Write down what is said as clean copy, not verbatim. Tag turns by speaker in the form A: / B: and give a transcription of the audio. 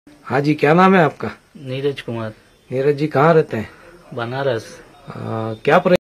A: हाँ जी, क्या नाम है आपका?
B: नीरज कुमार।
A: नीरज जी कहाँ रहते हैं?
B: बनारस।
A: क्या